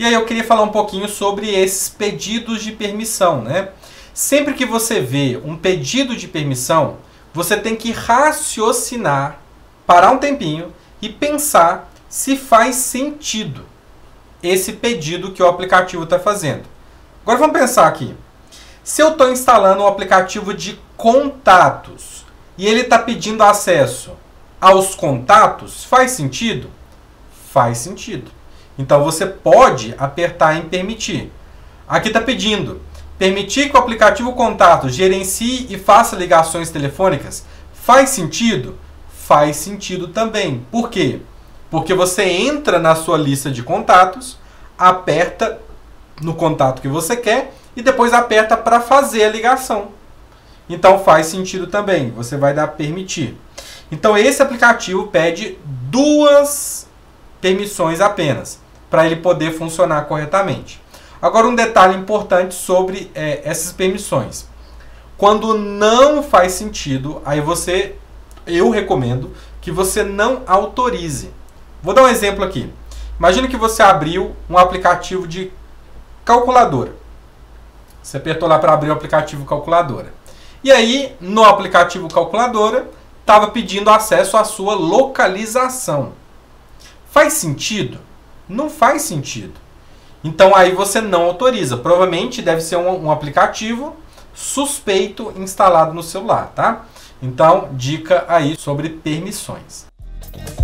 E aí eu queria falar um pouquinho sobre esses pedidos de permissão, né? Sempre que você vê um pedido de permissão, você tem que raciocinar, parar um tempinho e pensar se faz sentido esse pedido que o aplicativo está fazendo. Agora vamos pensar aqui. Se eu estou instalando um aplicativo de contatos e ele está pedindo acesso aos contatos, faz sentido? Faz sentido. Então você pode apertar em permitir. Aqui está pedindo permitir que o aplicativo Contatos gerencie e faça ligações telefônicas. Faz sentido? Faz sentido também. Por quê? Porque você entra na sua lista de contatos, aperta no contato que você quer e depois aperta para fazer a ligação. Então faz sentido também. Você vai dar permitir. Então esse aplicativo pede 2 permissões apenas para ele poder funcionar corretamente. Agora um detalhe importante sobre essas permissões. Quando não faz sentido, aí eu recomendo que você não autorize. Vou dar um exemplo aqui. Imagina que você abriu um aplicativo de calculadora. Você apertou lá para abrir o aplicativo calculadora. E aí, no aplicativo calculadora, estava pedindo acesso à sua localização. Faz sentido? Não faz sentido. Então aí você não autoriza. Provavelmente deve ser um aplicativo suspeito instalado no celular, tá? Então, dica aí sobre permissões.